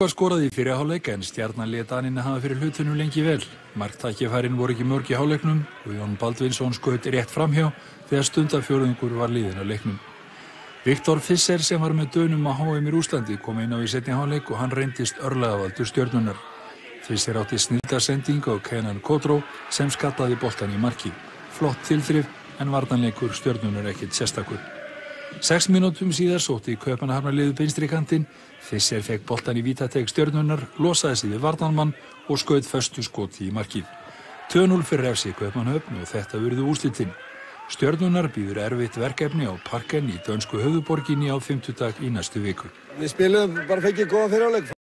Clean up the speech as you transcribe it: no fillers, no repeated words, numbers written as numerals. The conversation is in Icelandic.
Skoraði í fyrri hálfleik en Stjarnan lét Danina hafa fyrir hlutunum lengi vel. Marktækifærin voru ekki mörg í hálfleiknum og Jón Baldvinsson skaut rétt framhjá þegar stundarfjórðungur var liðinn á leiknum. Viktor Fischer sem var með Dönum á HM í Rússlandi kom inn á í seinni hálfleik og hann reyndist örlagavaldur Stjörnunnar. Fischer átti snilldasendingu á Kenan Kodró sem skallaði boltann í markið. Flott tilþrif en varnarleikur Stjörnunnar ekkert sérstakur. 6 mínútum síðar sótti Kaupmannahafnarliðið vinstri kantinn. Fischer fekk boltann í vítateig Stjörnunnar, losaði sig við varnarmann og skaut föstu skoti í markið. 2-0 fyrir FC Kaupmannahöfn og þetta urðu úrslitin. Stjörnunnar býður erfitt verkefni á Parken í dönsku höfuðborginni á fimmtudag í næstu viku. Við spilum bara fengið góða fyrri hálfleik.